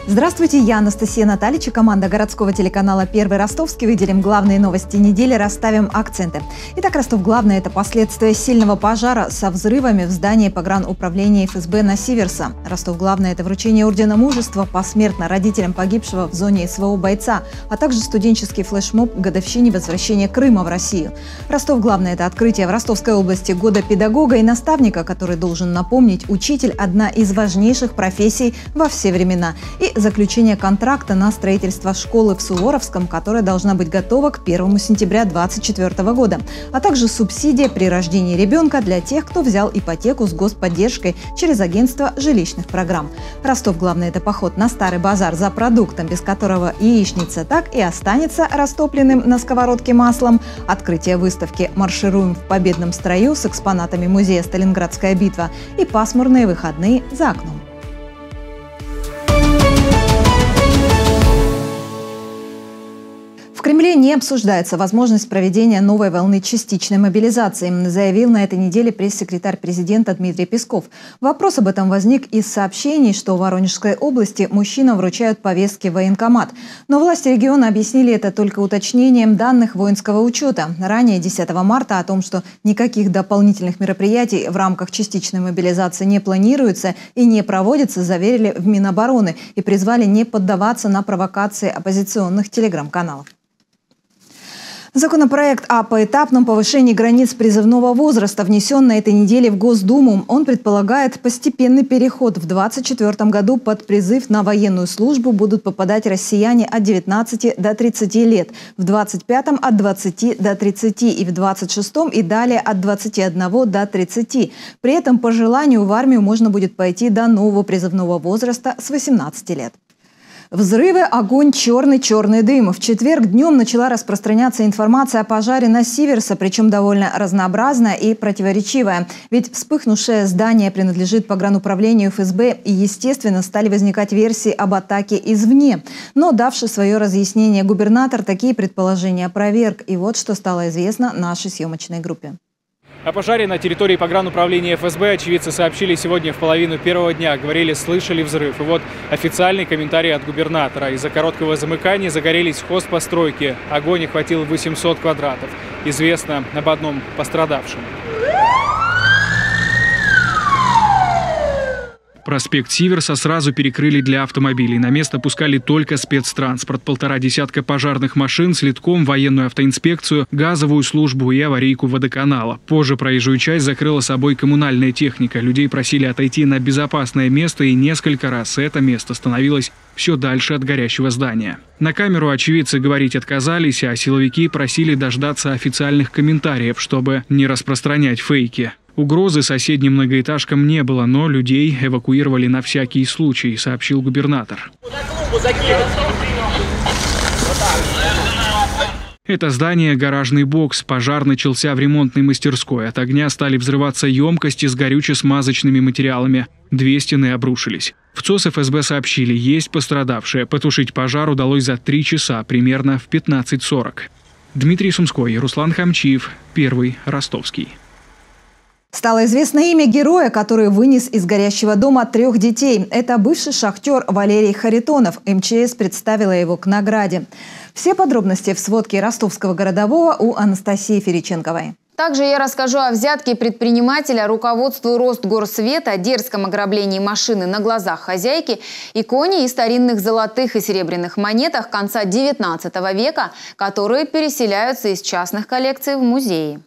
Здравствуйте, я Анастасия Наталич и команда городского телеканала «Первый Ростовский». Выделим главные новости недели, расставим акценты. Итак, Ростов главное – это последствия сильного пожара со взрывами в здании погрануправления ФСБ на Сиверса. Ростов главное – это вручение ордена мужества посмертно родителям погибшего в зоне СВО бойца, а также студенческий флешмоб к годовщине возвращения Крыма в Россию. Ростов главное – это открытие в Ростовской области года педагога и наставника, который должен напомнить: учитель – одна из важнейших профессий во все времена. И заключение контракта на строительство школы в Суворовском, которая должна быть готова к 1 сентября 2024 года, а также субсидия при рождении ребенка для тех, кто взял ипотеку с господдержкой через агентство жилищных программ. Ростов главное – это поход на Старый базар за продуктом, без которого яичница так и останется растопленным на сковородке маслом, открытие выставки «Маршируем в победном строю» с экспонатами музея «Сталинградская битва» и пасмурные выходные за окном. В Кремле не обсуждается возможность проведения новой волны частичной мобилизации, заявил на этой неделе пресс-секретарь президента Дмитрий Песков. Вопрос об этом возник из сообщений, что в Воронежской области мужчинам вручают повестки в военкомат. Но власти региона объяснили это только уточнением данных воинского учета. Ранее, 10 марта, о том, что никаких дополнительных мероприятий в рамках частичной мобилизации не планируется и не проводится, заверили в Минобороны и призвали не поддаваться на провокации оппозиционных телеграм-каналов. Законопроект о поэтапном повышении границ призывного возраста внесен на этой неделе в Госдуму. Он предполагает постепенный переход. В 2024 году под призыв на военную службу будут попадать россияне от 19 до 30 лет, в 2025 от 20 до 30 и в 2026 и далее от 21 до 30. При этом по желанию в армию можно будет пойти до нового призывного возраста с 18 лет. Взрывы, огонь, черный дым. В четверг днем начала распространяться информация о пожаре на Сиверса, причем довольно разнообразная и противоречивая. Ведь вспыхнувшее здание принадлежит погрануправлению ФСБ, и, естественно, стали возникать версии об атаке извне. Но, давший свое разъяснение губернатор, такие предположения опроверг. И вот что стало известно нашей съемочной группе. О пожаре на территории погрануправления ФСБ очевидцы сообщили сегодня в половину первого дня. Говорили, слышали взрыв. И вот официальный комментарий от губернатора. Из-за короткого замыкания загорелись хозпостройки. Огонь охватил 800 квадратов. Известно об одном пострадавшем. Проспект Сиверса сразу перекрыли для автомобилей. На место пускали только спецтранспорт. 1,5 десятка пожарных машин, следком, военную автоинспекцию, газовую службу и аварийку водоканала. Позже проезжую часть закрыла собой коммунальная техника. Людей просили отойти на безопасное место, и несколько раз это место становилось все дальше от горящего здания. На камеру очевидцы говорить отказались, а силовики просили дождаться официальных комментариев, чтобы не распространять фейки. Угрозы соседним многоэтажкам не было, но людей эвакуировали на всякий случай, сообщил губернатор. Это здание – гаражный бокс. Пожар начался в ремонтной мастерской. От огня стали взрываться емкости с горюче-смазочными материалами. 2 стены обрушились. В ЦОС ФСБ сообщили, есть пострадавшие. Потушить пожар удалось за 3 часа, примерно в 15:40. Дмитрий Сумской, Руслан Хамчиев, Первый Ростовский. Стало известно имя героя, который вынес из горящего дома 3 детей. Это бывший шахтер Валерий Харитонов. МЧС представила его к награде. Все подробности в сводке ростовского городового у Анастасии Фериченковой. Также я расскажу о взятке предпринимателя руководству Ростгорсвета, дерзком ограблении машины на глазах хозяйки, иконе и старинных золотых и серебряных монетах конца XIX века, которые переселяются из частных коллекций в музеи.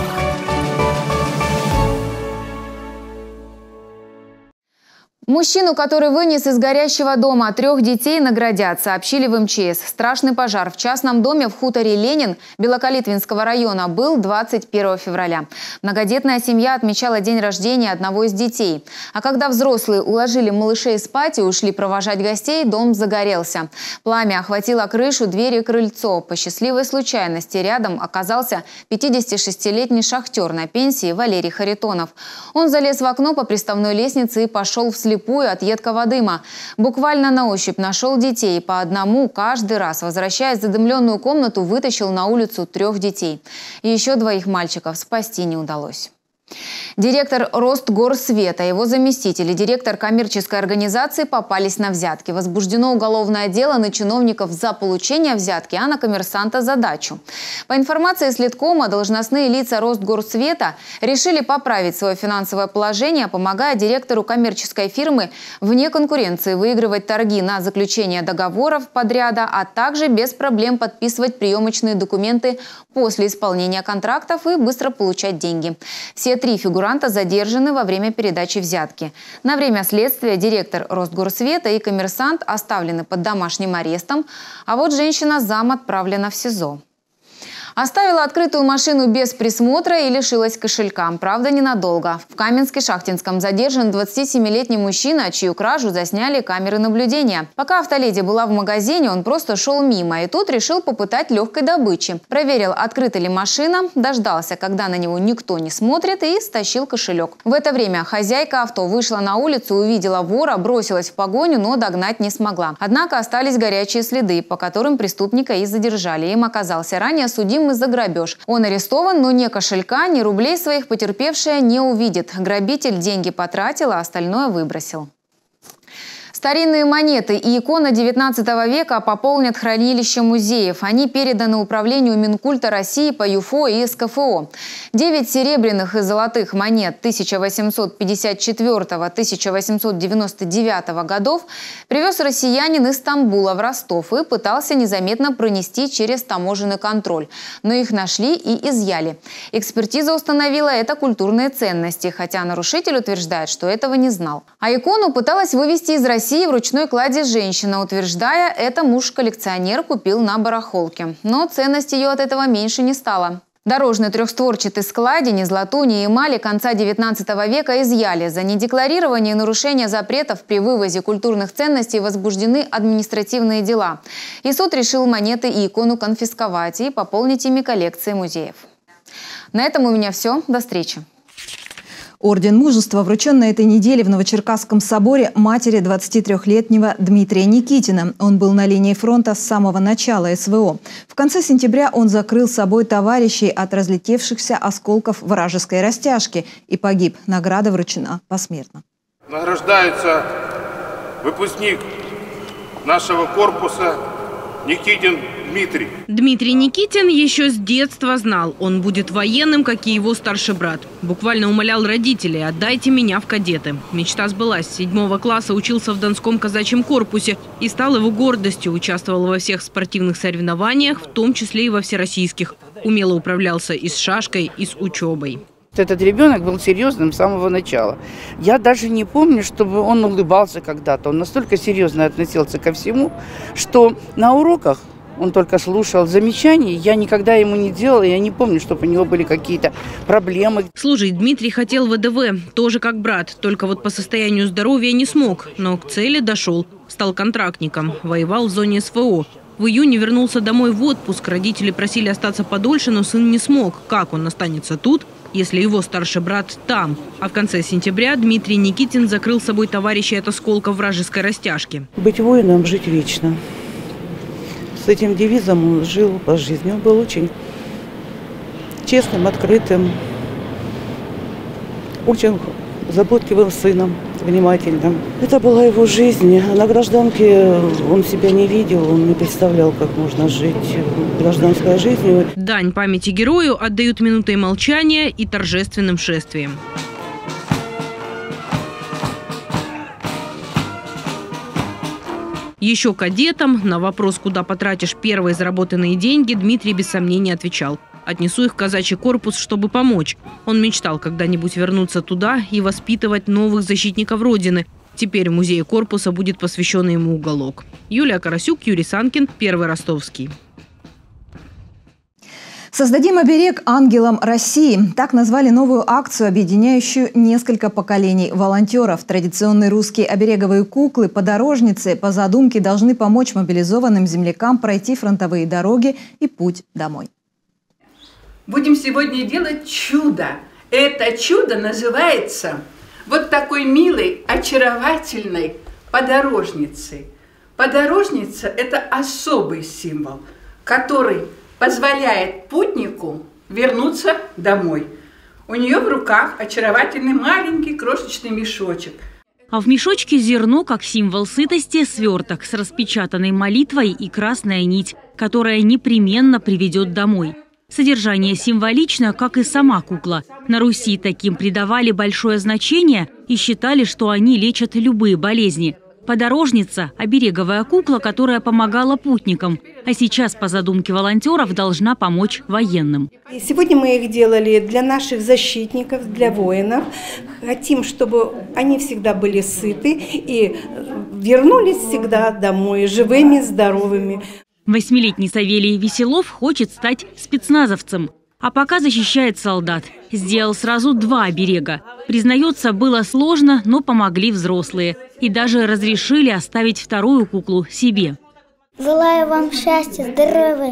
Мужчину, который вынес из горящего дома 3 детей, наградят, сообщили в МЧС. Страшный пожар в частном доме в хуторе Ленин Белокалитвинского района был 21 февраля. Многодетная семья отмечала день рождения одного из детей. А когда взрослые уложили малышей спать и ушли провожать гостей, дом загорелся. Пламя охватило крышу, двери и крыльцо. По счастливой случайности рядом оказался 56-летний шахтер на пенсии Валерий Харитонов. Он залез в окно по приставной лестнице и пошел вслепую от едкого дыма. Буквально на ощупь нашел детей. По одному каждый раз, возвращаясь в задымленную комнату, вытащил на улицу 3 детей. И еще 2 мальчиков спасти не удалось. Директор Ростгорсвета, его заместитель и директор коммерческой организации попались на взятки. Возбуждено уголовное дело на чиновников за получение взятки, а на коммерсанта за дачу. По информации Следкома, должностные лица Ростгорсвета решили поправить свое финансовое положение, помогая директору коммерческой фирмы вне конкуренции выигрывать торги на заключение договоров подряда, а также без проблем подписывать приемочные документы после исполнения контрактов и быстро получать деньги. Все три фигуранта задержаны во время передачи взятки. На время следствия директор Ростгорсвета и коммерсант оставлены под домашним арестом, а вот женщина-зам отправлена в СИЗО. Оставила открытую машину без присмотра и лишилась кошелька. Правда, ненадолго. В Каменске-Шахтинском задержан 27-летний мужчина, чью кражу засняли камеры наблюдения. Пока автоледи была в магазине, он просто шел мимо и тут решил попытать легкой добычи. Проверил, открыта ли машина, дождался, когда на него никто не смотрит, и стащил кошелек. В это время хозяйка авто вышла на улицу, увидела вора, бросилась в погоню, но догнать не смогла. Однако остались горячие следы, по которым преступника и задержали. Им оказался ранее судимый за грабеж. Он арестован, но ни кошелька, ни рублей своих потерпевшая не увидит. Грабитель деньги потратил, а остальное выбросил. Старинные монеты и иконы XIX века пополнят хранилище музеев. Они переданы Управлению Минкульта России по ЮФО и СКФО. 9 серебряных и золотых монет 1854-1899 годов привез россиянин из Стамбула в Ростов и пытался незаметно пронести через таможенный контроль. Но их нашли и изъяли. Экспертиза установила, это культурные ценности, хотя нарушитель утверждает, что этого не знал. А икону пыталась вывести из России в ручной кладе женщина, утверждая, это муж-коллекционер купил на барахолке. Но ценность ее от этого меньше не стала. Дорожный трехстворчатый складень из латуни и эмали конца XIX века изъяли. За недекларирование и нарушение запретов при вывозе культурных ценностей возбуждены административные дела. И суд решил монеты и икону конфисковать и пополнить ими коллекции музеев. На этом у меня все. До встречи. Орден Мужества вручен на этой неделе в Новочеркасском соборе матери 23-летнего Дмитрия Никитина. Он был на линии фронта с самого начала СВО. В конце сентября он закрыл собой товарищей от разлетевшихся осколков вражеской растяжки и погиб. Награда вручена посмертно. Награждается выпускник нашего корпуса Никитин Дмитрий. Дмитрий Никитин еще с детства знал, он будет военным, как и его старший брат. Буквально умолял родителей: «Отдайте меня в кадеты». Мечта сбылась. С 7 класса учился в Донском казачьем корпусе и стал его гордостью. Участвовал во всех спортивных соревнованиях, в том числе и во всероссийских. Умело управлялся и с шашкой, и с учебой. Этот ребенок был серьезным с самого начала. Я даже не помню, чтобы он улыбался когда-то. Он настолько серьезно относился ко всему, что на уроках он только слушал замечаний. Я никогда ему не делала. Я не помню, чтобы у него были какие-то проблемы. Служить Дмитрий хотел в ВДВ, тоже как брат. Только вот по состоянию здоровья не смог. Но к цели дошел. Стал контрактником. Воевал в зоне СВО. В июне вернулся домой в отпуск. Родители просили остаться подольше, но сын не смог. Как он останется тут, если его старший брат там? А в конце сентября Дмитрий Никитин закрыл собой товарищей от осколков вражеской растяжки. Быть воином, жить вечно. С этим девизом он жил по жизни. Он был очень честным, открытым, очень заботливым сыном, внимательным. Это была его жизнь. На гражданке он себя не видел, он не представлял, как можно жить гражданской жизнью. Дань памяти герою отдают минутой молчания и торжественным шествием. Еще кадетом на вопрос, куда потратишь первые заработанные деньги, Дмитрий без сомнения отвечал: «Отнесу их в казачий корпус, чтобы помочь». Он мечтал когда-нибудь вернуться туда и воспитывать новых защитников Родины. Теперь в музее корпуса будет посвящен ему уголок. Юлия Карасюк, Юрий Санкин, Первый Ростовский. «Создадим оберег ангелам России». Так назвали новую акцию, объединяющую несколько поколений волонтеров. Традиционные русские обереговые куклы-подорожницы по задумке должны помочь мобилизованным землякам пройти фронтовые дороги и путь домой. Будем сегодня делать чудо. Это чудо называется вот такой милой, очаровательной подорожницей. Подорожница – это особый символ, который позволяет путнику вернуться домой. У нее в руках очаровательный маленький крошечный мешочек. А в мешочке зерно, как символ сытости, сверток с распечатанной молитвой и красная нить, которая непременно приведет домой. Содержание символично, как и сама кукла. На Руси таким придавали большое значение и считали, что они лечат любые болезни. Подорожница – обереговая кукла, которая помогала путникам. А сейчас, по задумке волонтеров, должна помочь военным. Сегодня мы их делали для наших защитников, для воинов. Хотим, чтобы они всегда были сыты и вернулись всегда домой живыми, здоровыми. 8-летний Савелий Веселов хочет стать спецназовцем. А пока защищает солдат. Сделал сразу 2 оберега. Признается, было сложно, но помогли взрослые. И даже разрешили оставить вторую куклу себе. Желаю вам счастья, здоровья,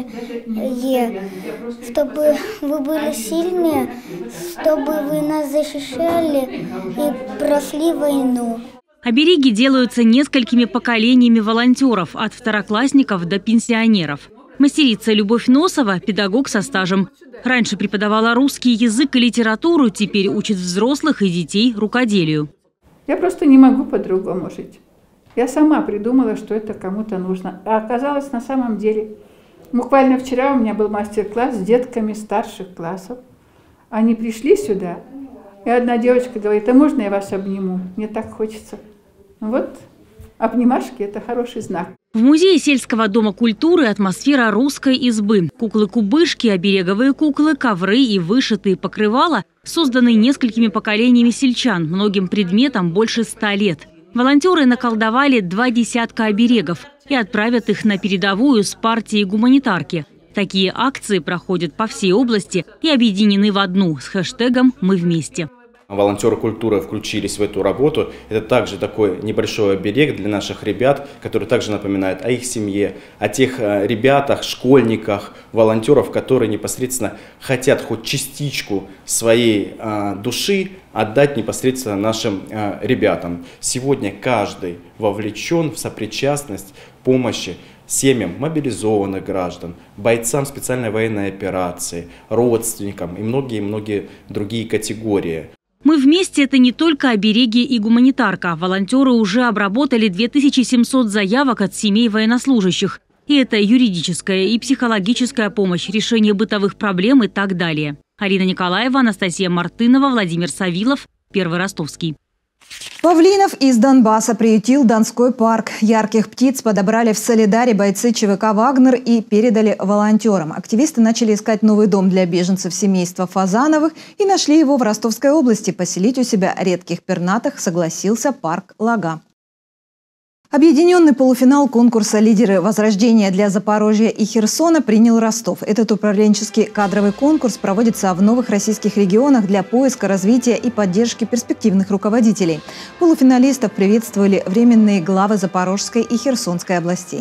чтобы вы были сильные, чтобы вы нас защищали и прошли войну. Обереги делаются несколькими поколениями волонтеров, от второклассников до пенсионеров. Мастерица Любовь Носова – педагог со стажем. Раньше преподавала русский язык и литературу, теперь учит взрослых и детей рукоделию. Я просто не могу по-другому жить. Я сама придумала, что это кому-то нужно. А оказалось на самом деле. Буквально вчера у меня был мастер-класс с детками старших классов. Они пришли сюда, и одна девочка говорит: а можно я вас обниму? Мне так хочется. Вот, обнимашки – это хороший знак. В музее сельского дома культуры атмосфера русской избы. Куклы-кубышки, обереговые куклы, ковры и вышитые покрывала созданы несколькими поколениями сельчан, многим предметам больше 100 лет. Волонтеры наколдовали 20 оберегов и отправят их на передовую с партией гуманитарки. Такие акции проходят по всей области и объединены в одну с хэштегом «Мы вместе». Волонтеры культуры включились в эту работу. Это также такой небольшой оберег для наших ребят, который также напоминает о их семье, о тех ребятах, школьниках, волонтеров, которые непосредственно хотят хоть частичку своей души отдать непосредственно нашим ребятам. Сегодня каждый вовлечен в сопричастность помощи семьям мобилизованных граждан, бойцам специальной военной операции, родственникам и многие-многие другие категории. «Мы вместе» – это не только обереги и гуманитарка. Волонтеры уже обработали 2700 заявок от семей военнослужащих. И это юридическая и психологическая помощь, решение бытовых проблем и так далее. Арина Николаева, Анастасия Мартынова, Владимир Савилов, Первый Ростовский. Павлинов из Донбасса приютил Донской парк. Ярких птиц подобрали в Солидаре бойцы ЧВК «Вагнер» и передали волонтерам. Активисты начали искать новый дом для беженцев семейства Фазановых и нашли его в Ростовской области. Поселить у себя редких пернатых согласился парк «Лага». Объединенный полуфинал конкурса «Лидеры Возрождения» для Запорожья и Херсона принял Ростов. Этот управленческий кадровый конкурс проводится в новых российских регионах для поиска, развития и поддержки перспективных руководителей. Полуфиналистов приветствовали временные главы Запорожской и Херсонской областей.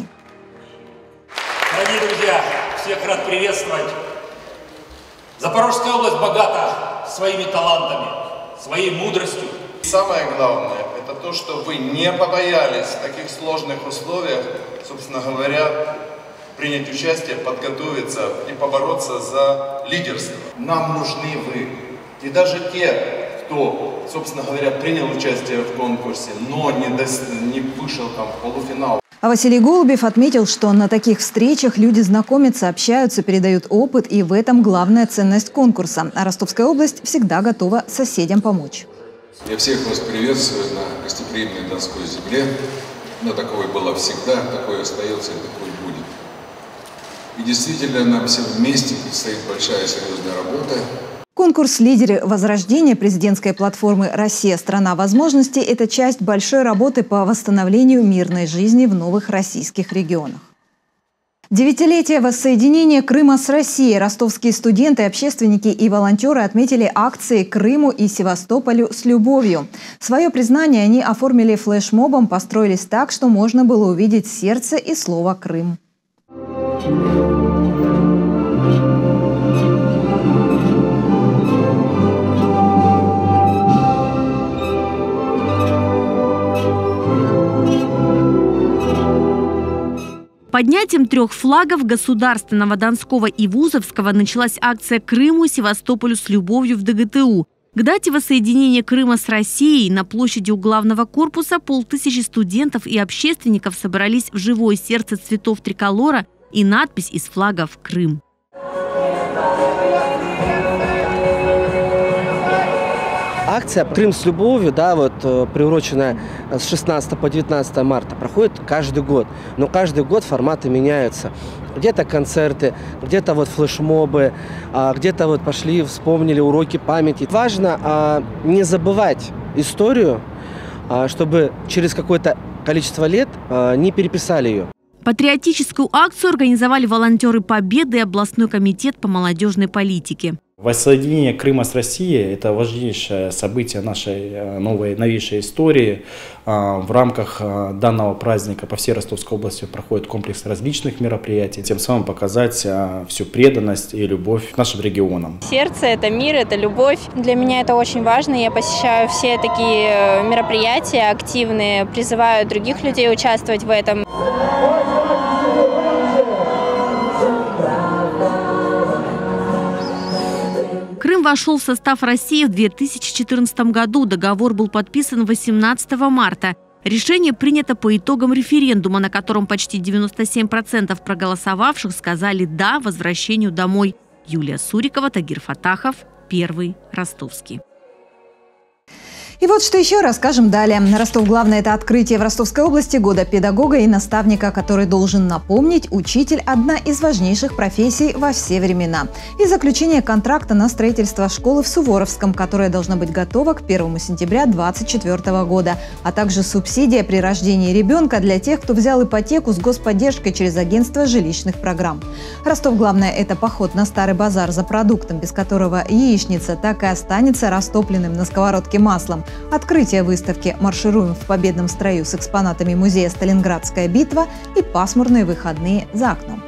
Дорогие друзья, всех рад приветствовать. Запорожская область богата своими талантами, своей мудростью. Самое главное – это то, что вы не побоялись в таких сложных условиях, собственно говоря, принять участие, подготовиться и побороться за лидерство. Нам нужны вы. И даже те, кто, собственно говоря, принял участие в конкурсе, но не вышел там в полуфинал. А Василий Голубев отметил, что на таких встречах люди знакомятся, общаются, передают опыт, и в этом главная ценность конкурса. А Ростовская область всегда готова соседям помочь. Я всех вас приветствую на гостеприимной Донской земле. Она такой была всегда, такой остается и такой будет. И действительно, нам всем вместе предстоит большая серьезная работа. Конкурс «Лидеры Возрождения» президентской платформы «Россия – страна возможностей» – это часть большой работы по восстановлению мирной жизни в новых российских регионах. 9-летие воссоединения Крыма с Россией ростовские студенты, общественники и волонтеры отметили акции «Крыму и Севастополю с любовью». Свое признание они оформили флешмобом, построились так, что можно было увидеть сердце и слово «Крым». поднятием 3 флагов государственного, Донского и Вузовского началась акция «Крыму и Севастополю с любовью» в ДГТУ. К дате воссоединения Крыма с Россией на площади у главного корпуса 500 студентов и общественников собрались в живое сердце цветов триколора и надпись из флагов «Крым». Акция «Крым с любовью», да, вот, приуроченная с 16 по 19 марта, проходит каждый год. Но каждый год форматы меняются. Где-то концерты, где-то вот флешмобы, где-то вот пошли, вспомнили уроки памяти. Важно не забывать историю, чтобы через какое-то количество лет не переписали ее. Патриотическую акцию организовали волонтеры Победы и областной комитет по молодежной политике. Воссоединение Крыма с Россией – это важнейшее событие нашей новейшей истории. В рамках данного праздника по всей Ростовской области проходит комплекс различных мероприятий, тем самым показать всю преданность и любовь к нашим регионам. Сердце – это мир, это любовь. Для меня это очень важно. Я посещаю все такие мероприятия активные, призываю других людей участвовать в этом. Крым вошел в состав России в 2014 году. Договор был подписан 18 марта. Решение принято по итогам референдума, на котором почти 97% проголосовавших сказали «да» возвращению домой. Юлия Сурикова, Тагир Фатахов, Первый Ростовский. И вот что еще расскажем далее. Ростов главное – это открытие в Ростовской области года педагога и наставника, который должен напомнить: учитель – одна из важнейших профессий во все времена. И заключение контракта на строительство школы в Суворовском, которая должна быть готова к 1 сентября 2024 года, а также субсидия при рождении ребенка для тех, кто взял ипотеку с господдержкой через агентство жилищных программ. Ростов главное – это поход на Старый базар за продуктом, без которого яичница так и останется растопленным на сковородке маслом. Открытие выставки «Маршируем в победном строю» с экспонатами музея «Сталинградская битва» и пасмурные выходные за окном.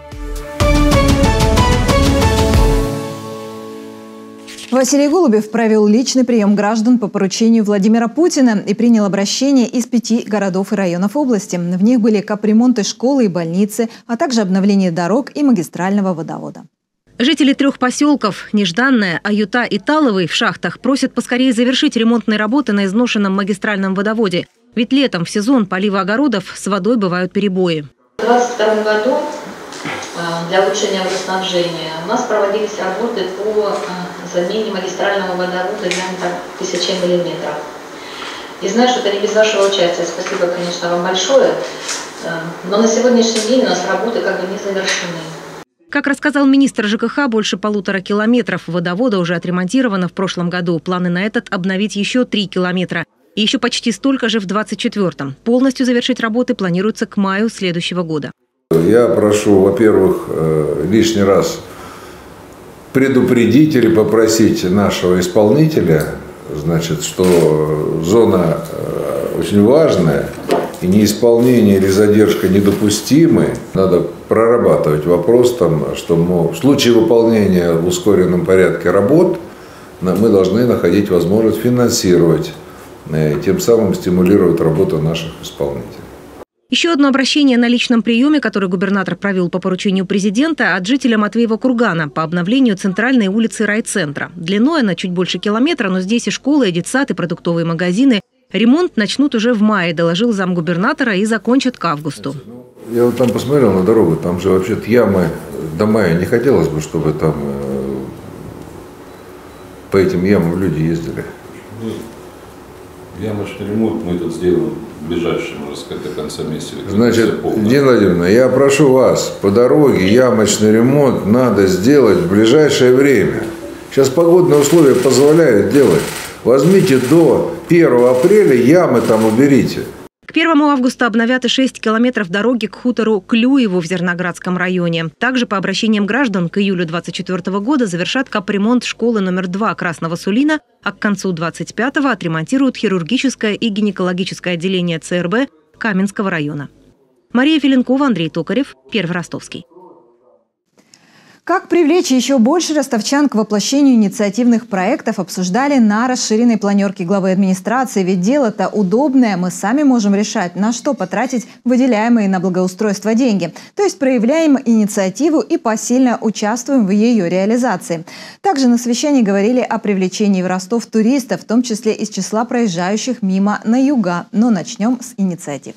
Василий Голубев провел личный прием граждан по поручению Владимира Путина и принял обращения из 5 городов и районов области. В них были капремонты школы и больницы, а также обновление дорог и магистрального водовода. Жители 3 поселков – Нежданное, Аюта и Таловый в шахтах просят поскорее завершить ремонтные работы на изношенном магистральном водоводе. Ведь летом в сезон полива огородов с водой бывают перебои. В 2022 году для улучшения водоснабжения у нас проводились работы по замене магистрального водовода диаметром 1000 миллиметров. И знаю, что это не без вашего участия. Спасибо, конечно, вам большое. Но на сегодняшний день у нас работы как бы не завершены. Как рассказал министр ЖКХ, больше 1,5 километров водовода уже отремонтировано в прошлом году. Планы на этот – обновить еще 3 километра. И еще почти столько же в 2024-м. Полностью завершить работы планируется к маю следующего года. Я прошу, во-первых, лишний раз предупредить или попросить нашего исполнителя, значит, что зона очень важная, и неисполнение или задержка недопустимы. Надо прорабатывать вопрос, что в случае выполнения в ускоренном порядке работ мы должны находить возможность финансировать, тем самым стимулировать работу наших исполнителей. Еще одно обращение на личном приеме, который губернатор провел по поручению президента, от жителя Матвеева кургана по обновлению центральной улицы райцентра. Длиной она чуть больше километра, но здесь и школы, и детсад, и продуктовые магазины. Ремонт начнут уже в мае, доложил замгубернатора, и закончат к августу. Я вот там посмотрел на дорогу, там же вообще-то ямы до мая. Не хотелось бы, чтобы там по этим ямам люди ездили. Ямочный ремонт мы тут сделаем в ближайшем, можно сказать, до конца месяца. Значит, Дина Владимировна, я прошу вас, по дороге ямочный ремонт надо сделать в ближайшее время. Сейчас погодные условия позволяют делать. Возьмите до 1 апреля ямы там уберите. К 1 августа обновят и 6 километров дороги к хутору Клюеву в Зерноградском районе. Также по обращениям граждан к июлю 2024 года завершат капремонт школы номер 2 Красного Сулина, а к концу 2025-го отремонтируют хирургическое и гинекологическое отделение ЦРБ Каменского района. Мария Филенкова, Андрей Токарев, Первый Ростовский. Как привлечь еще больше ростовчан к воплощению инициативных проектов, обсуждали на расширенной планерке главы администрации. Ведь дело-то удобное, мы сами можем решать, на что потратить выделяемые на благоустройство деньги. То есть проявляем инициативу и посильно участвуем в ее реализации. Также на совещании говорили о привлечении в Ростов туристов, в том числе из числа проезжающих мимо на юга. Но начнем с инициатив.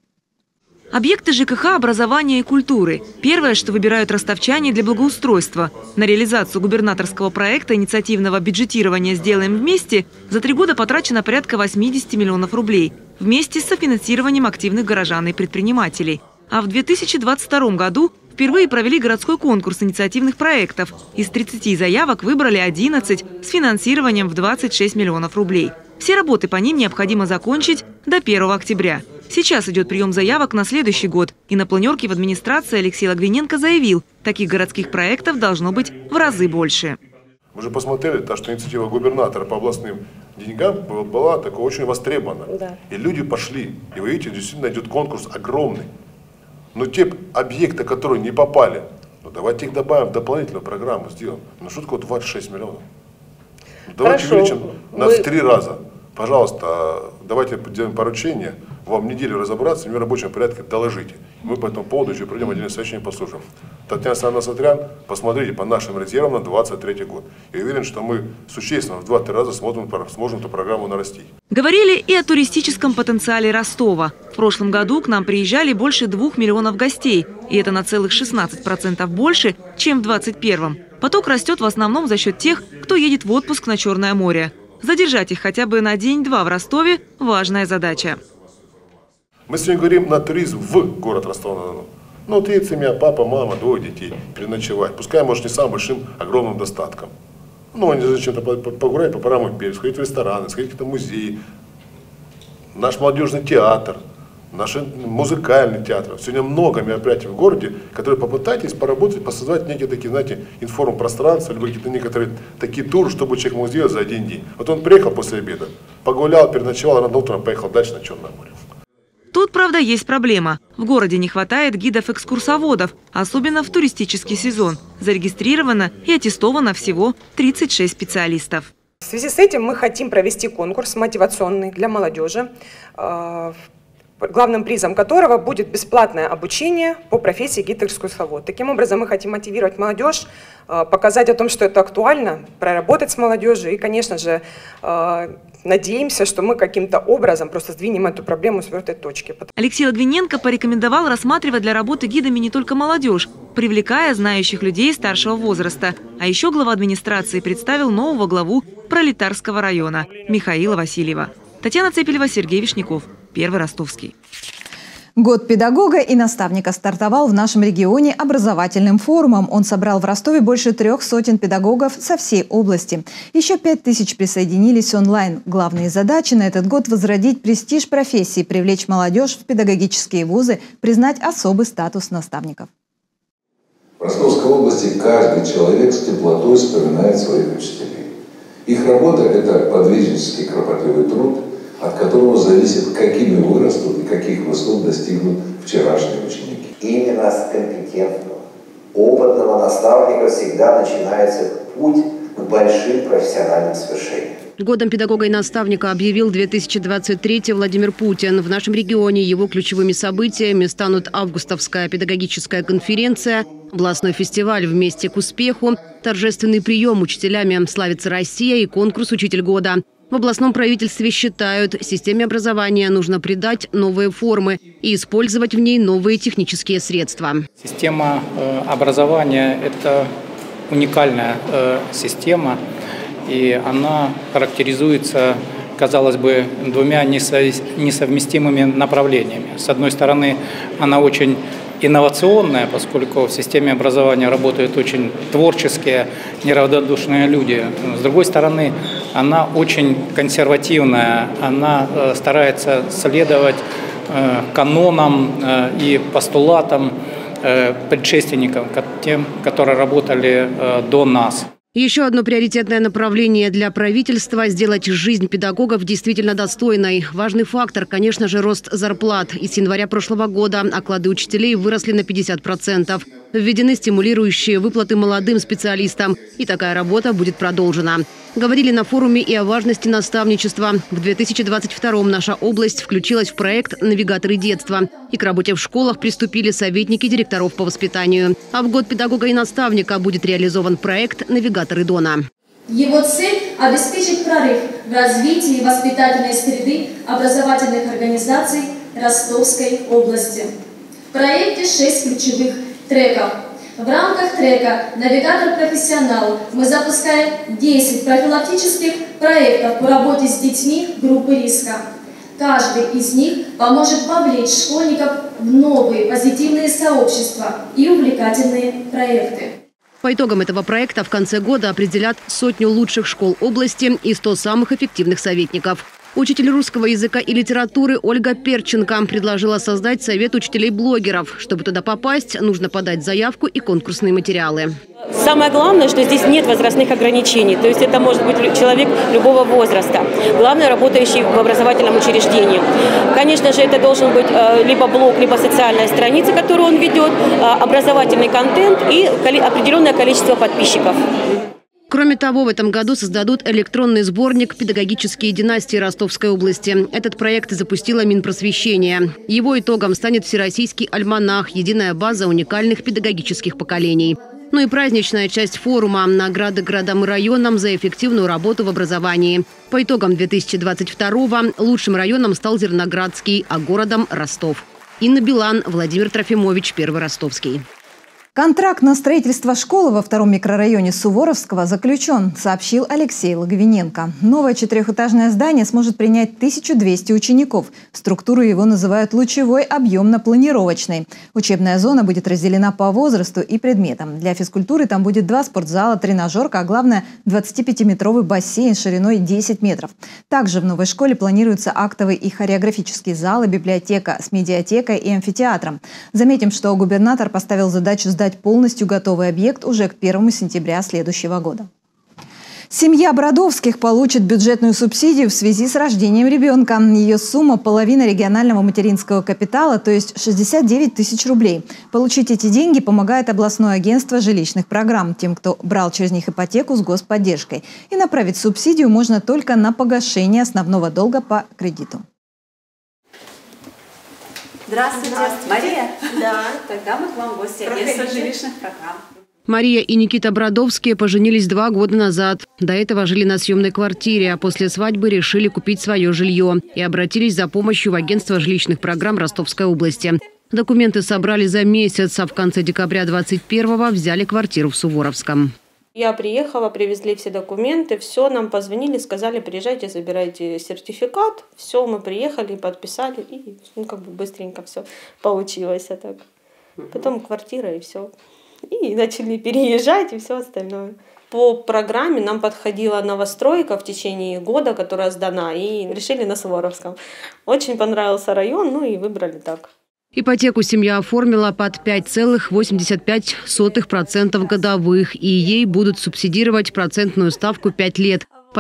Объекты ЖКХ, образования и культуры. Первое, что выбирают ростовчане для благоустройства. На реализацию губернаторского проекта инициативного бюджетирования «Сделаем вместе» за 3 года потрачено порядка 80 миллионов рублей. Вместе с софинансированием активных горожан и предпринимателей. А в 2022 году впервые провели городской конкурс инициативных проектов. Из 30 заявок выбрали 11 с финансированием в 26 миллионов рублей. Все работы по ним необходимо закончить до 1 октября. Сейчас идет прием заявок на следующий год. И на планерке в администрации Алексей Логвиненко заявил, таких городских проектов должно быть в разы больше. Мы же посмотрели, что инициатива губернатора по областным деньгам была такой очень востребована. Да. И люди пошли. И вы видите, действительно идет конкурс огромный. Но те объекты, которые не попали, давайте их добавим в дополнительную программу, сделаем. Ну что такое 26 миллионов? Давайте увеличим в 3 раза. Пожалуйста, давайте сделаем поручение, вам в неделю разобраться, и в рабочем порядке доложите. Мы по этому поводу еще придем отдельное совещание, послушаем. Татьяна Александровна Сатрян, посмотрите по нашим резервам на 2023 год. Я уверен, что мы существенно в 2-3 раза сможем эту программу нарастить. Говорили и о туристическом потенциале Ростова. В прошлом году к нам приезжали больше 2 миллионов гостей. И это на целых 16% больше, чем в 2021. Поток растет в основном за счет тех, кто едет в отпуск на Черное море. Задержать их хотя бы на день-два в Ростове – важная задача. Мы сегодня говорим на туризм в город Ростов-на-Дону. Ну, вот едет семья, папа, мама, 2 детей, переночевать. Пускай, может, не самым большим, огромным достатком. Ну, они зачем-то погулять по Параму берегу, сходить в рестораны, сходить в какие-то музеи. Наш молодежный театр, наш музыкальный театр. Сегодня много мероприятий в городе, которые попытайтесь поработать, посоздавать некие такие, знаете, информпространства, либо какие-то некоторые такие туры, чтобы человек мог сделать за один день. Вот он приехал после обеда, погулял, переночевал, рано утром поехал дальше на Черное море. Тут, правда, есть проблема. В городе не хватает гидов-экскурсоводов, особенно в туристический сезон. Зарегистрировано и аттестовано всего 36 специалистов. В связи с этим мы хотим провести конкурс мотивационный для молодежи, главным призом которого будет бесплатное обучение по профессии гид-экскурсовод. Таким образом, мы хотим мотивировать молодежь, показать о том, что это актуально, проработать с молодежью и, конечно же, надеемся, что мы каким-то образом просто сдвинем эту проблему с мертвой точки. Алексей Логвиненко порекомендовал рассматривать для работы гидами не только молодежь, привлекая знающих людей старшего возраста. А еще глава администрации представил нового главу Пролетарского района Михаила Васильева. Татьяна Цепелева, Сергей Вишняков. Первый Ростовский. Год педагога и наставника стартовал в нашем регионе образовательным форумом. Он собрал в Ростове больше 300 педагогов со всей области. Еще 5000 присоединились онлайн. Главные задачи на этот год – возродить престиж профессии, привлечь молодежь в педагогические вузы, признать особый статус наставников. В Ростовской области каждый человек с теплотой вспоминает своих учителей. Их работа – это подвижнический кропотливый труд, от которого зависит, какими вырастут и каких высот достигнут вчерашние ученики. Именно с компетентного, опытного наставника всегда начинается путь к большим профессиональным свершениям. Годом педагога и наставника объявил 2023 Владимир Путин. В нашем регионе его ключевыми событиями станут августовская педагогическая конференция, областной фестиваль «Вместе к успеху», торжественный прием учителями «Славится Россия» и конкурс «Учитель года». В областном правительстве считают, системе образования нужно придать новые формы и использовать в ней новые технические средства. Система образования – это уникальная система, и она характеризуется, казалось бы, 2 несовместимыми направлениями. С одной стороны, она очень инновационная, поскольку в системе образования работают очень творческие, неравнодушные люди. С другой стороны, она очень консервативная, она старается следовать канонам и постулатам предшественников, тем, которые работали до нас. Еще одно приоритетное направление для правительства – сделать жизнь педагогов действительно достойной. Важный фактор, конечно же, рост зарплат. И с января прошлого года оклады учителей выросли на 50%. Введены стимулирующие выплаты молодым специалистам. И такая работа будет продолжена. Говорили на форуме и о важности наставничества. В 2022-м наша область включилась в проект «Навигаторы детства». И к работе в школах приступили советники директоров по воспитанию. А в год педагога и наставника будет реализован проект «Навигаторы Дона». Его цель – обеспечить прорыв в развитии воспитательной среды образовательных организаций Ростовской области. В проекте 6 ключевых треков. В рамках трека «Навигатор-профессионал» мы запускаем 10 профилактических проектов по работе с детьми группы риска. Каждый из них поможет вовлечь школьников в новые позитивные сообщества и увлекательные проекты. По итогам этого проекта в конце года определят 100 лучших школ области и 100 самых эффективных советников. Учитель русского языка и литературы Ольга Перченко предложила создать совет учителей-блогеров. Чтобы туда попасть, нужно подать заявку и конкурсные материалы. Самое главное, что здесь нет возрастных ограничений. То есть это может быть человек любого возраста. Главное, работающий в образовательном учреждении. Конечно же, это должен быть либо блог, либо социальная страница, которую он ведет, образовательный контент и определенное количество подписчиков. Кроме того, в этом году создадут электронный сборник «Педагогические династии Ростовской области». Этот проект запустило Минпросвещение. Его итогом станет всероссийский альманах «Единая база уникальных педагогических поколений». Ну и праздничная часть форума «Награды городам и районам за эффективную работу в образовании». По итогам 2022-го лучшим районом стал Зерноградский, а городом – Ростов. Инна Билан, Владимир Трофимович, Первый Ростовский. Контракт на строительство школы во втором микрорайоне Суворовского заключен, сообщил Алексей Логвиненко. Новое 4-этажное здание сможет принять 1200 учеников. Структуру его называют лучевой объемно-планировочной. Учебная зона будет разделена по возрасту и предметам. Для физкультуры там будет 2 спортзала, тренажерка, а главное 25-метровый бассейн шириной 10 метров. Также в новой школе планируются актовый и хореографический залы, библиотека с медиатекой и амфитеатром. Заметим, что губернатор поставил задачу сдать полностью готовый объект уже к 1 сентября следующего года. Семья Бродовских получит бюджетную субсидию в связи с рождением ребенка. Ее сумма – половина регионального материнского капитала, то есть 69 тысяч рублей. Получить эти деньги помогает областное агентство жилищных программ тем, кто брал через них ипотеку с господдержкой. И направить субсидию можно только на погашение основного долга по кредиту. Здравствуйте. Мария? Да, тогда мы к вам в гости. Агентство жилищных программ. Мария и Никита Бродовские поженились 2 года назад. До этого жили на съемной квартире, а после свадьбы решили купить свое жилье и обратились за помощью в агентство жилищных программ Ростовской области. Документы собрали за месяц, а в конце декабря 2021-го взяли квартиру в Суворовском. Я приехала, привезли все документы, все, нам позвонили, сказали, приезжайте, забирайте сертификат. Все, мы приехали, подписали, и быстренько все получилось. А так. Потом квартира и все. И начали переезжать и все остальное. По программе нам подходила новостройка в течение года, которая сдана, и решили на Суворовском. Очень понравился район, ну и выбрали так. Ипотеку семья оформила под 5,85% годовых, и ей будут субсидировать процентную ставку 5 лет по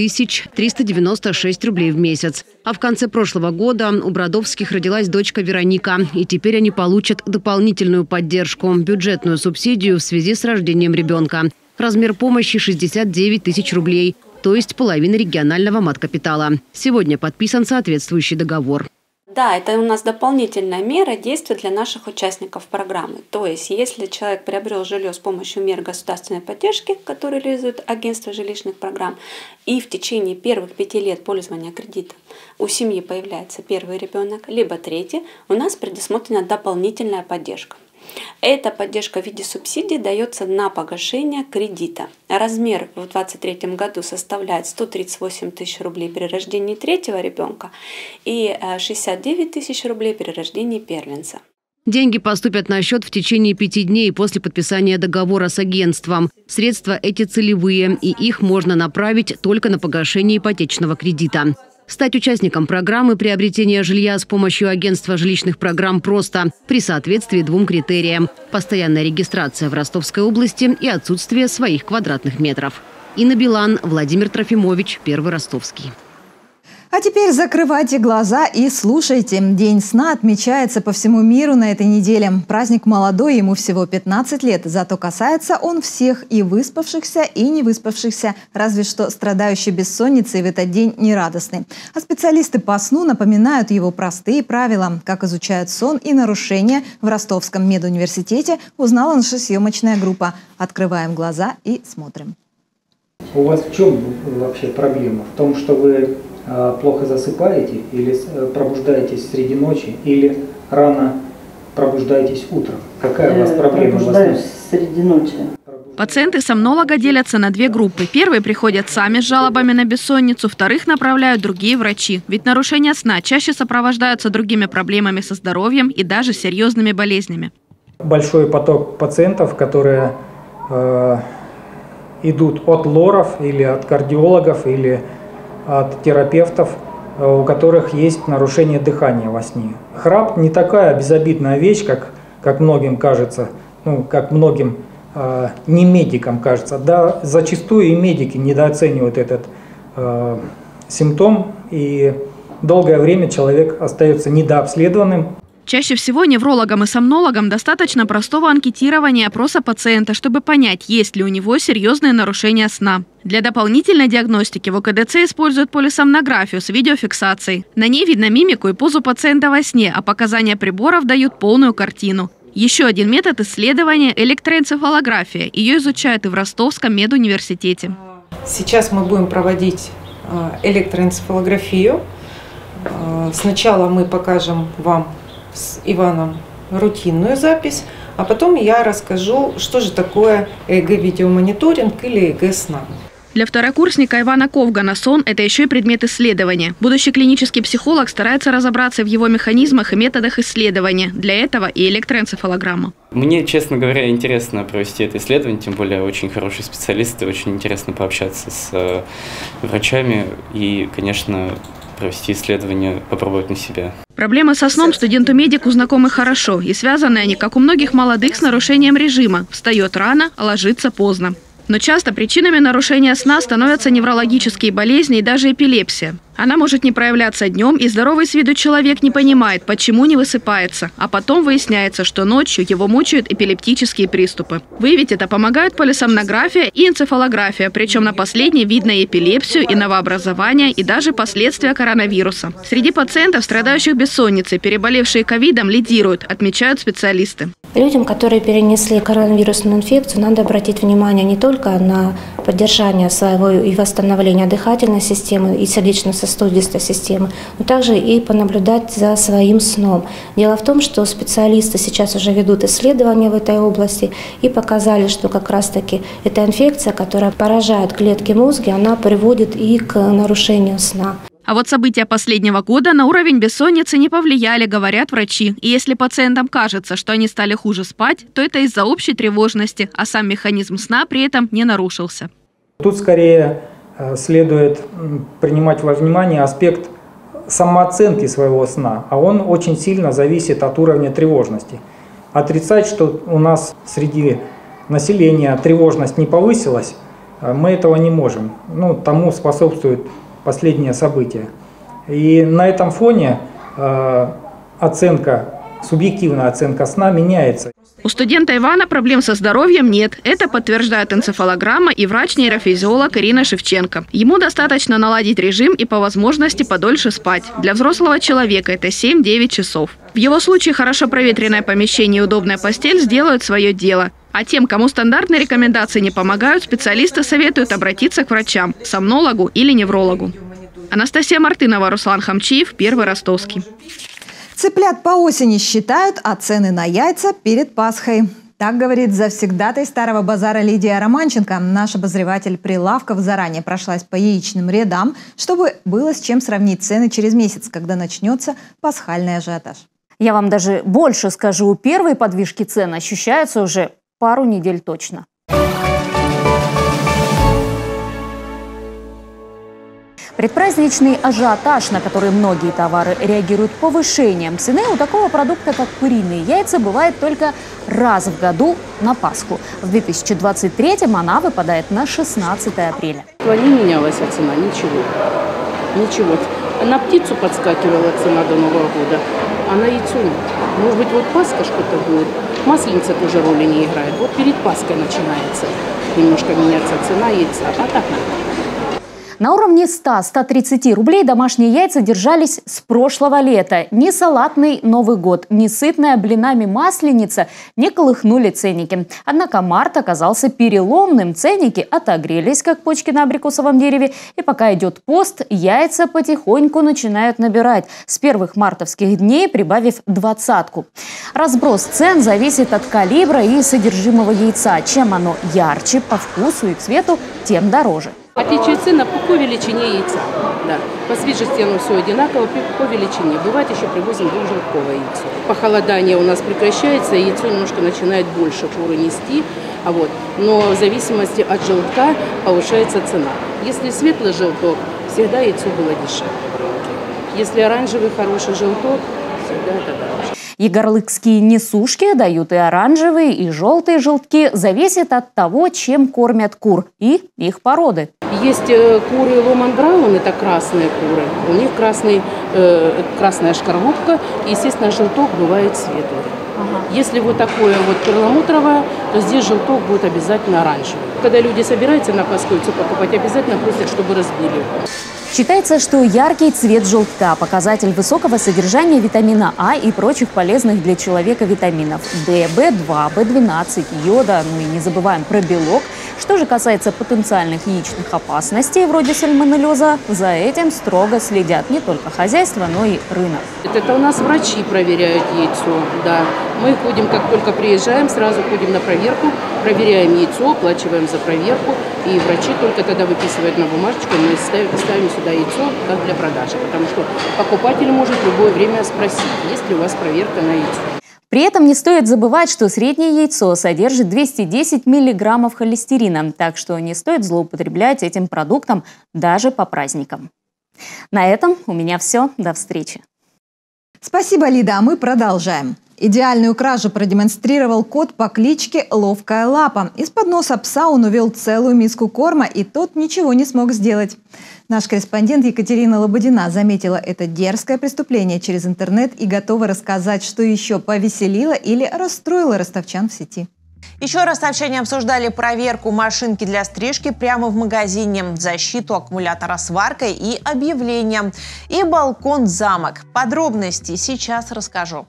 7396 рублей в месяц. А в конце прошлого года у Бродовских родилась дочка Вероника, и теперь они получат дополнительную поддержку – бюджетную субсидию в связи с рождением ребенка. Размер помощи – 69 тысяч рублей, то есть половина регионального маткапитала. Сегодня подписан соответствующий договор. Да, это у нас дополнительная мера действия для наших участников программы. То есть, если человек приобрел жилье с помощью мер государственной поддержки, которые реализует агентство жилищных программ, и в течение первых 5 лет пользования кредита у семьи появляется первый ребенок, либо третий, у нас предусмотрена дополнительная поддержка. Эта поддержка в виде субсидий дается на погашение кредита. Размер в 2023 году составляет 138 тысяч рублей при рождении третьего ребенка и 69 тысяч рублей при рождении первенца. Деньги поступят на счет в течение 5 дней после подписания договора с агентством. Средства эти целевые, и их можно направить только на погашение ипотечного кредита. Стать участником программы приобретения жилья с помощью агентства жилищных программ просто при соответствии 2 критериям – постоянная регистрация в Ростовской области и отсутствие своих квадратных метров. Инна Билан, Владимир Трофимович, Первый Ростовский. А теперь закрывайте глаза и слушайте. День сна отмечается по всему миру на этой неделе. Праздник молодой, ему всего 15 лет. Зато касается он всех, и выспавшихся, и не выспавшихся. Разве что страдающие бессонницей в этот день нерадостны. А специалисты по сну напоминают его простые правила. Как изучают сон и нарушения в Ростовском медуниверситете, узнала наша съемочная группа. Открываем глаза и смотрим. У вас в чем вообще проблема? В том, что вы плохо засыпаете или пробуждаетесь среди ночи, или рано пробуждаетесь утром? Какая у вас проблема? Пробуждаюсь среди ночи. Пациенты сомнолога делятся на две группы. Первые приходят сами с жалобами на бессонницу, вторых направляют другие врачи. Ведь нарушения сна чаще сопровождаются другими проблемами со здоровьем и даже серьезными болезнями. Большой поток пациентов, которые идут от лоров или от кардиологов или от терапевтов, у которых есть нарушение дыхания во сне. Храп не такая безобидная вещь, как многим кажется, как многим не медикам кажется. Да, зачастую и медики недооценивают этот симптом, и долгое время человек остается недообследованным. Чаще всего неврологам и сомнологам достаточно простого анкетирования опроса пациента, чтобы понять, есть ли у него серьезные нарушения сна. Для дополнительной диагностики в ОКДЦ используют полисомнографию с видеофиксацией. На ней видно мимику и позу пациента во сне, а показания приборов дают полную картину. Еще один метод исследования – электроэнцефалография. Ее изучают и в Ростовском медуниверситете. Сейчас мы будем проводить электроэнцефалографию. Сначала мы покажем вам с Иваном рутинную запись, а потом я расскажу, что же такое ЭЭГ-видеомониторинг или ЭЭГ сна. Для второкурсника Ивана Ковгана сон – это еще и предмет исследования. Будущий клинический психолог старается разобраться в его механизмах и методах исследования. Для этого и электроэнцефалограмма. Мне, честно говоря, интересно провести это исследование, тем более очень хорошие специалисты, очень интересно пообщаться с врачами и, конечно, провести исследование, попробовать на себя. Проблемы со сном студенту-медику знакомы хорошо, и связаны они, как у многих молодых, с нарушением режима. Встает рано, а ложится поздно. Но часто причинами нарушения сна становятся неврологические болезни и даже эпилепсия. Она может не проявляться днем, и здоровый с виду человек не понимает, почему не высыпается. А потом выясняется, что ночью его мучают эпилептические приступы. Выявить это помогают полисомнография и энцефалография. Причем на последней видно и эпилепсию, и новообразование, и даже последствия коронавируса. Среди пациентов, страдающих бессонницей, переболевшие ковидом, лидируют, отмечают специалисты. Людям, которые перенесли коронавирусную инфекцию, надо обратить внимание не только на поддержание своего и восстановление дыхательной системы и сердечно-сосудистой системы, но также и понаблюдать за своим сном. Дело в том, что специалисты сейчас уже ведут исследования в этой области и показали, что как раз-таки эта инфекция, которая поражает клетки мозга, она приводит и к нарушению сна. А вот события последнего года на уровень бессонницы не повлияли, говорят врачи. И если пациентам кажется, что они стали хуже спать, то это из-за общей тревожности, а сам механизм сна при этом не нарушился. Тут скорее следует принимать во внимание аспект самооценки своего сна, а он очень сильно зависит от уровня тревожности. Отрицать, что у нас среди населения тревожность не повысилась, мы этого не можем. Тому способствует последние события. И на этом фоне субъективная оценка сна меняется. У студента Ивана проблем со здоровьем нет. Это подтверждает энцефалограмма и врач-нейрофизиолог Ирина Шевченко. Ему достаточно наладить режим и по возможности подольше спать. Для взрослого человека это 7-9 часов. В его случае хорошо проветренное помещение и удобная постель сделают свое дело. А тем, кому стандартные рекомендации не помогают, специалисты советуют обратиться к врачам, сомнологу или неврологу. Анастасия Мартынова, Руслан Хамчиев, Первый Ростовский. Цыплят по осени считают, а цены на яйца перед Пасхой. Так говорит завсегдатай Старого базара Лидия Романченко. Наш обозреватель прилавков заранее прошлась по яичным рядам, чтобы было с чем сравнить цены через месяц, когда начнется пасхальный ажиотаж. Я вам даже больше скажу, первые подвижки цен ощущаются уже пару недель точно. Предпраздничный ажиотаж, на который многие товары реагируют повышением цены, у такого продукта, как куриные яйца, бывает только раз в году на Пасху. В 2023-м она выпадает на 16 апреля. Не менялась цена, ничего. На птицу подскакивала цена до Нового года, а на яйцо нет. Может быть, вот Пасха что-то будет. Масленица тоже роли не играет. Вот перед Пасхой начинается немножко меняться цена яйца, а так нет. На уровне 100-130 рублей домашние яйца держались с прошлого лета. Ни салатный Новый год, ни сытная блинами масленица не колыхнули ценники. Однако март оказался переломным. Ценники отогрелись, как почки на абрикосовом дереве. И пока идет пост, яйца потихоньку начинают набирать. С первых мартовских дней прибавив 20-ку. Разброс цен зависит от калибра и содержимого яйца. Чем оно ярче по вкусу и цвету, тем дороже. Отличие цены по величине яйца. Да. По свежести оно все одинаково, по величине. Бывает, еще привозим двухжелтковое яйцо. Похолодание у нас прекращается, яйцо немножко начинает больше куры нести. Но в зависимости от желтка повышается цена. Если светлый желток, всегда яйцо было дешевле. Если оранжевый хороший желток, всегда это дороже. Егорлыкские несушки дают и оранжевые, и желтые желтки. Зависит от того, чем кормят кур и их породы. Есть куры Ломан Браун, это красные куры. У них красная шкарлупка, и, естественно, желток бывает светлый. Если вот такое вот перламутровое, то здесь желток будет обязательно оранжевый. Когда люди собираются на Пасху яйцо покупать, обязательно просят, чтобы разбили. Считается, что яркий цвет желтка – показатель высокого содержания витамина А и прочих полезных для человека витаминов – D, B2, B12, йода, ну и не забываем про белок. Что же касается потенциальных яичных опасностей, вроде сальмонеллеза, за этим строго следят не только хозяйство, но и рынок. Это у нас врачи проверяют яйцо, да. Мы ходим, как только приезжаем, сразу ходим на проверку, проверяем яйцо, оплачиваем за проверку, и врачи только тогда выписывают на бумажечку, мы ставим сюда яйцо как для продажи, потому что покупатель может в любое время спросить, есть ли у вас проверка на яйцо. При этом не стоит забывать, что среднее яйцо содержит 210 миллиграммов холестерина, так что не стоит злоупотреблять этим продуктом даже по праздникам. На этом у меня все. До встречи. Спасибо, Лида. А мы продолжаем. Идеальную кражу продемонстрировал кот по кличке Ловкая Лапа. Из-под носа пса он увел целую миску корма, и тот ничего не смог сделать. Наш корреспондент Екатерина Лободина заметила это дерзкое преступление через интернет и готова рассказать, что еще повеселило или расстроило ростовчан в сети. Еще ростовчане обсуждали проверку машинки для стрижки прямо в магазине, защиту аккумулятора сваркой и объявлением, и балкон-замок. Подробности сейчас расскажу.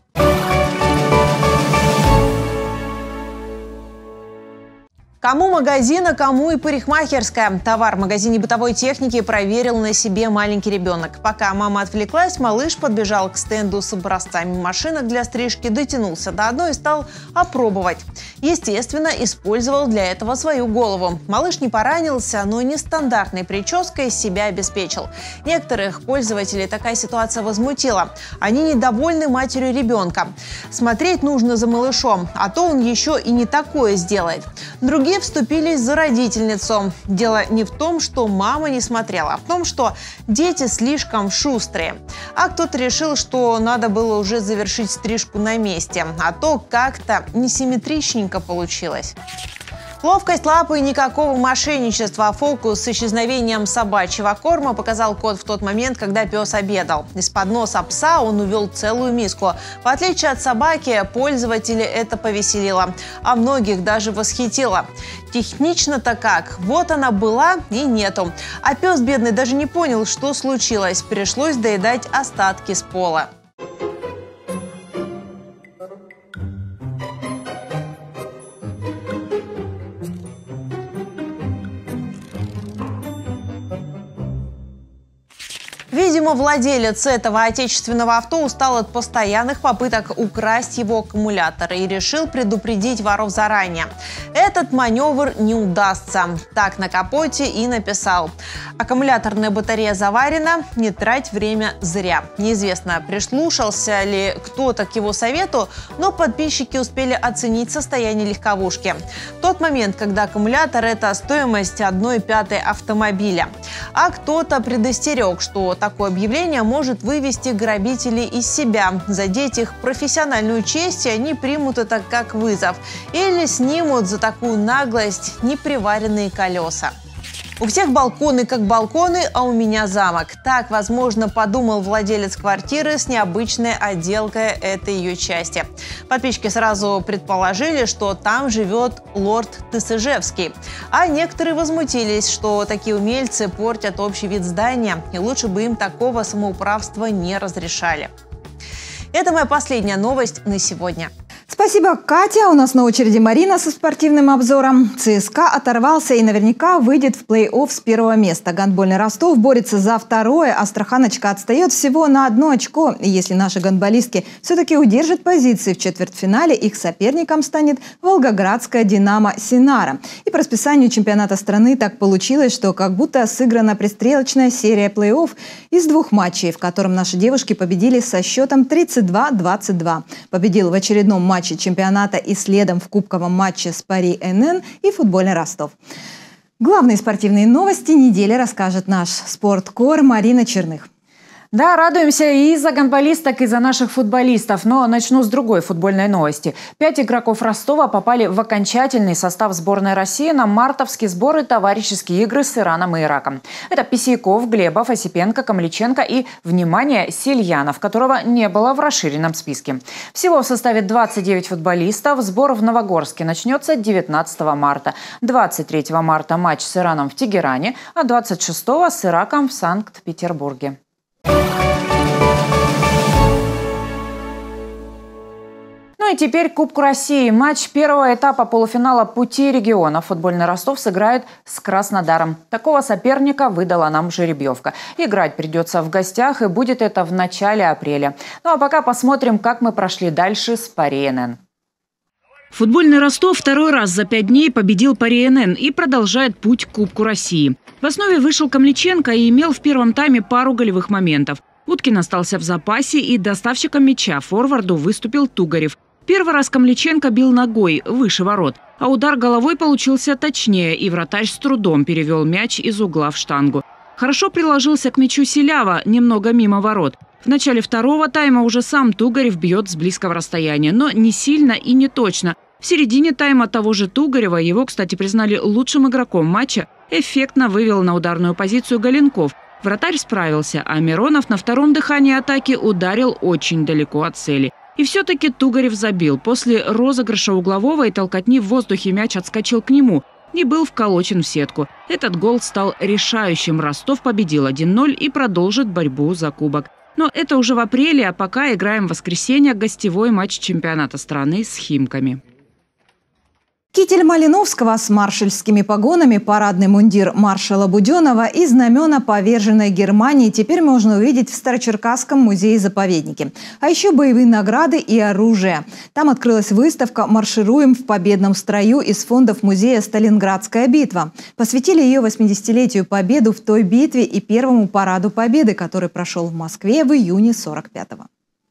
Кому магазин, а кому и парикмахерская. Товар в магазине бытовой техники проверил на себе маленький ребенок. Пока мама отвлеклась, малыш подбежал к стенду с образцами машинок для стрижки, дотянулся до одной и стал опробовать. Естественно, использовал для этого свою голову. Малыш не поранился, но нестандартной прической себя обеспечил. Некоторых пользователей такая ситуация возмутила. Они недовольны матерью ребенка. Смотреть нужно за малышом, а то он еще и не такое сделает. Другие вступились за родительницу. Дело не в том, что мама не смотрела, а в том, что дети слишком шустрые. А кто-то решил, что надо было уже завершить стрижку на месте, а то как-то несимметричненько получилось. Ловкость лапы и никакого мошенничества. Фокус с исчезновением собачьего корма показал кот в тот момент, когда пес обедал. Из-под носа пса он увел целую миску. В отличие от собаки, пользователей это повеселило, а многих даже восхитило. Технично-то как? Вот она была и нету. А пес бедный даже не понял, что случилось. Пришлось доедать остатки с пола. Видимо, владелец этого отечественного авто устал от постоянных попыток украсть его аккумулятор и решил предупредить воров заранее. Этот маневр не удастся. Так на капоте и написал: аккумуляторная батарея заварена, не трать время зря. Неизвестно, прислушался ли кто-то к его совету, но подписчики успели оценить состояние легковушки. В тот момент, когда аккумулятор – это стоимость 1/5 автомобиля. А кто-то предостерег, что такое объявление может вывести грабителей из себя, задеть их профессиональную честь, и они примут это как вызов. Или снимут за такую наглость неприваренные колеса. У всех балконы как балконы, а у меня замок. Так, возможно, подумал владелец квартиры с необычной отделкой этой ее части. Подписчики сразу предположили, что там живет лорд Тысыжевский. А некоторые возмутились, что такие умельцы портят общий вид здания, и лучше бы им такого самоуправства не разрешали. Это моя последняя новость на сегодня. Спасибо, Катя. У нас на очереди Марина со спортивным обзором. ЦСКА оторвался и наверняка выйдет в плей-офф с первого места. Гандбольный Ростов борется за второе. Астраханочка отстает всего на 1 очко. И если наши гандболистки все-таки удержат позиции в четвертьфинале, их соперником станет волгоградская «Динамо» Синара. И по расписанию чемпионата страны так получилось, что как будто сыграна пристрелочная серия плей-офф из 2 матчей, в котором наши девушки победили со счетом 32-22. Победил в очередном матче чемпионата и следом в кубковом матче с Пари НН и футбольный Ростов. Главные спортивные новости недели расскажет наш спорткор Марина Черных. Да, радуемся и за гандболисток, и за наших футболистов. Но начну с другой футбольной новости. 5 игроков Ростова попали в окончательный состав сборной России на мартовские сборы товарищеские игры с Ираном и Ираком. Это Писейков, Глебов, Осипенко, Камличенко и, внимание, Сельянов, которого не было в расширенном списке. Всего в составе 29 футболистов. Сбор в Новогорске начнется 19 марта. 23 марта матч с Ираном в Тегеране, а 26 с Ираком в Санкт-Петербурге. Ну и теперь к Кубку России. Матч первого этапа полуфинала «Пути региона» футбольный Ростов сыграет с Краснодаром. Такого соперника выдала нам жеребьевка. Играть придется в гостях, и будет это в начале апреля. Ну а пока посмотрим, как мы прошли дальше с Пари НН. Футбольный Ростов второй раз за 5 дней победил Пари НН и продолжает путь к Кубку России. В основе вышел Камличенко и имел в первом тайме пару голевых моментов. Уткин остался в запасе, и доставщиком мяча форварду выступил Тугарев. Первый раз Камличенко бил ногой выше ворот, а удар головой получился точнее, и вратарь с трудом перевел мяч из угла в штангу. Хорошо приложился к мячу Селява, немного мимо ворот. В начале второго тайма уже сам Тугарев бьет с близкого расстояния, но не сильно и не точно. В середине тайма того же Тугарева, его, кстати, признали лучшим игроком матча, эффектно вывел на ударную позицию Галенков. Вратарь справился, а Миронов на втором дыхании атаки ударил очень далеко от цели. И все-таки Тугарев забил. После розыгрыша углового и толкотни в воздухе мяч отскочил к нему и был вколочен в сетку. Этот гол стал решающим. Ростов победил 1-0 и продолжит борьбу за кубок. Но это уже в апреле, а пока играем в воскресенье гостевой матч чемпионата страны с Химками. Китель Малиновского с маршальскими погонами, парадный мундир маршала Буденова и знамена поверженной Германии теперь можно увидеть в Старочеркасском музее-заповеднике. А еще боевые награды и оружие. Там открылась выставка «Маршируем в победном строю» из фондов музея «Сталинградская битва». Посвятили ее 80-летию Победы в той битве и первому параду Победы, который прошел в Москве в июне 45-го.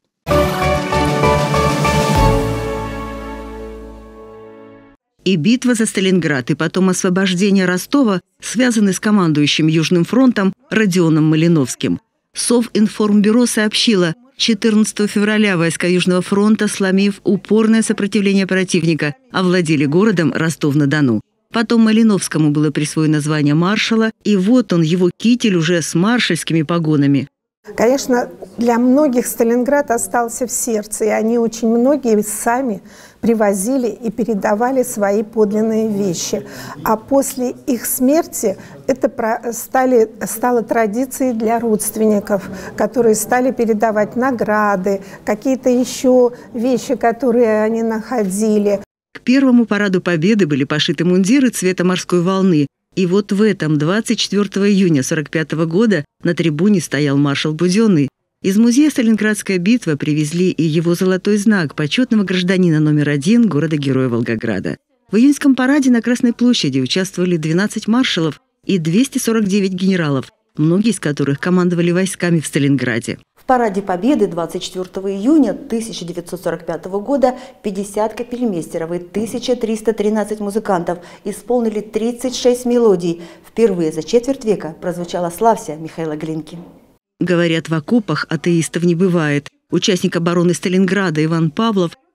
И битва за Сталинград, и потом освобождение Ростова связаны с командующим Южным фронтом Родионом Малиновским. Совинформбюро сообщило, 14 февраля войска Южного фронта, сломив упорное сопротивление противника, овладели городом Ростов-на-Дону. Потом Малиновскому было присвоено звание маршала, и вот он, его китель уже с маршальскими погонами. Конечно, для многих Сталинград остался в сердце, и они очень многие сами привозили и передавали свои подлинные вещи. А после их смерти это стало традицией для родственников, которые стали передавать награды, какие-то еще вещи, которые они находили. К первому параду Победы были пошиты мундиры цвета морской волны. И вот в этом 24 июня 1945 года на трибуне стоял маршал Буденный. Из музея «Сталинградская битва» привезли и его золотой знак почетного гражданина номер 1 города-героя Волгограда. В июньском параде на Красной площади участвовали 12 маршалов и 249 генералов, многие из которых командовали войсками в Сталинграде. В параде Победы 24 июня 1945 года 50 капельмейстеров и 1313 музыкантов исполнили 36 мелодий. Впервые за четверть века прозвучала «Славься» Михаила Глинки. Говорят, в окопах атеистов не бывает. Участник обороны Сталинграда Иван Павлов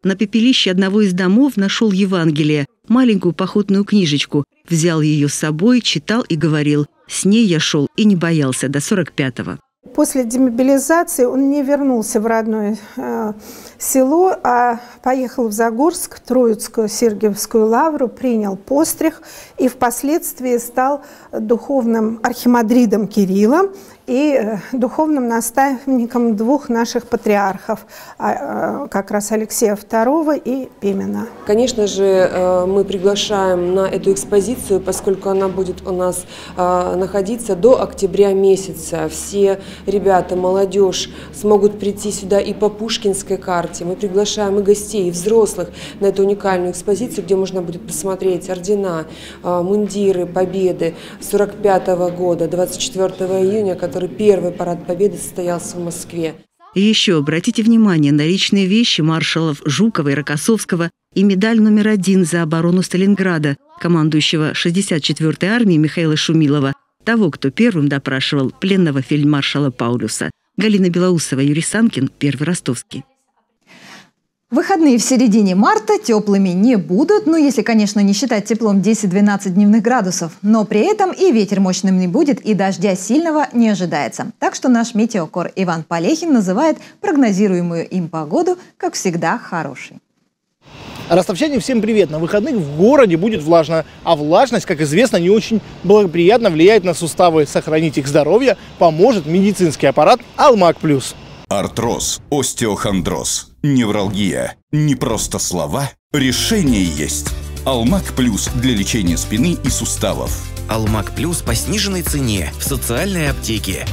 На пепелище одного из домов нашел Евангелие, маленькую походную книжечку. Взял ее с собой, читал и говорил: «С ней я шел и не боялся до 45-го». После демобилизации он не вернулся в родное село, а поехал в Загорск, Троицкую Сергиевскую лавру, принял постриг и впоследствии стал духовным архимандритом Кирилла и духовным наставником двух наших патриархов, как раз Алексея II и Пимена. Конечно же, мы приглашаем на эту экспозицию, поскольку она будет у нас находиться до октября месяца. Все ребята, молодежь смогут прийти сюда и по Пушкинской карте. Мы приглашаем и гостей, и взрослых на эту уникальную экспозицию, где можно будет посмотреть ордена, мундиры Победы 45-го года, 24 июня, который первый парад Победы состоялся в Москве. И еще обратите внимание на личные вещи маршалов Жукова и Рокоссовского и медаль номер 1 за оборону Сталинграда, командующего 64-й армией Михаила Шумилова, того, кто первым допрашивал пленного фельдмаршала Паулюса. Галина Белоусова, Юрий Санкин, Первый Ростовский. Выходные в середине марта теплыми не будут, если, конечно, не считать теплом 10-12 дневных градусов. Но при этом и ветер мощным не будет, и дождя сильного не ожидается. Так что наш метеокор Иван Полехин называет прогнозируемую им погоду, как всегда, хорошей. Ростовчане, всем привет! На выходных в городе будет влажно, а влажность, как известно, не очень благоприятно влияет на суставы. Сохранить их здоровье поможет медицинский аппарат «Алмак Плюс». Артроз, остеохондроз, невралгия. Не просто слова, решение есть. Алмак Плюс для лечения спины и суставов. Алмак Плюс по сниженной цене в социальной аптеке.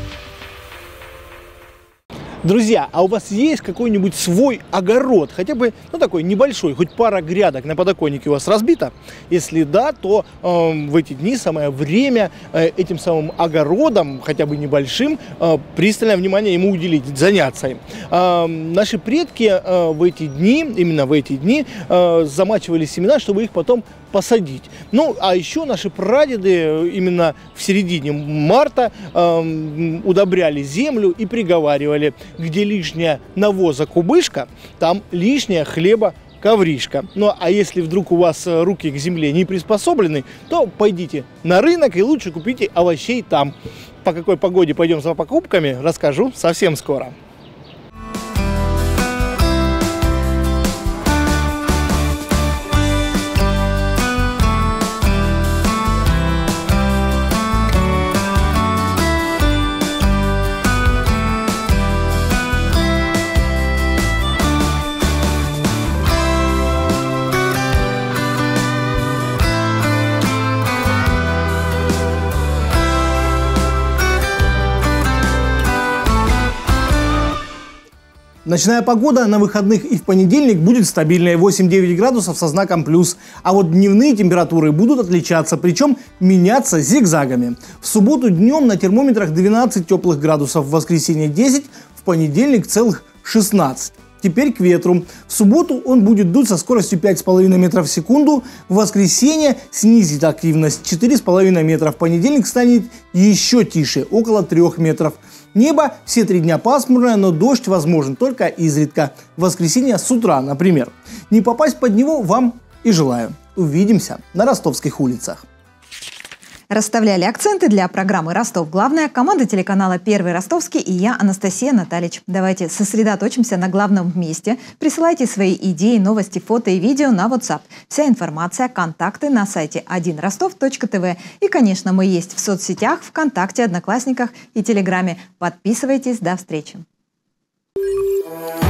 Друзья, а у вас есть какой-нибудь свой огород? Хотя бы, такой небольшой, хоть пара грядок на подоконнике у вас разбита? Если да, то в эти дни самое время этим самым огородом, хотя бы небольшим, пристальное внимание ему уделить, заняться им. Наши предки именно в эти дни замачивали семена, чтобы их потом посадить. А еще наши прадеды именно в середине марта удобряли землю и приговаривали: где лишняя навоза кубышка, там лишняя хлеба ковришка. А если вдруг у вас руки к земле не приспособлены, то пойдите на рынок и лучше купите овощей там. По какой погоде пойдем за покупками, расскажу совсем скоро. Ночная погода на выходных и в понедельник будет стабильная, 8-9 градусов со знаком плюс. А вот дневные температуры будут отличаться, причем меняться зигзагами. В субботу днем на термометрах 12 теплых градусов, в воскресенье 10, в понедельник целых 16. Теперь к ветру. В субботу он будет дуть со скоростью 5,5 метров в секунду, в воскресенье снизит активность 4,5 метра, в понедельник станет еще тише, около 3 метров. Небо все 3 дня пасмурное, но дождь возможен только изредка. В воскресенье с утра, например. Не попасть под него вам и желаю. Увидимся на ростовских улицах. Расставляли акценты для программы «Ростов. Главное» команда телеканала «Первый Ростовский» и я, Анастасия Наталич. Давайте сосредоточимся на главном вместе. Присылайте свои идеи, новости, фото и видео на WhatsApp. Вся информация, контакты на сайте 1rostov.tv. И, конечно, мы есть в соцсетях, ВКонтакте, Одноклассниках и Телеграме. Подписывайтесь. До встречи.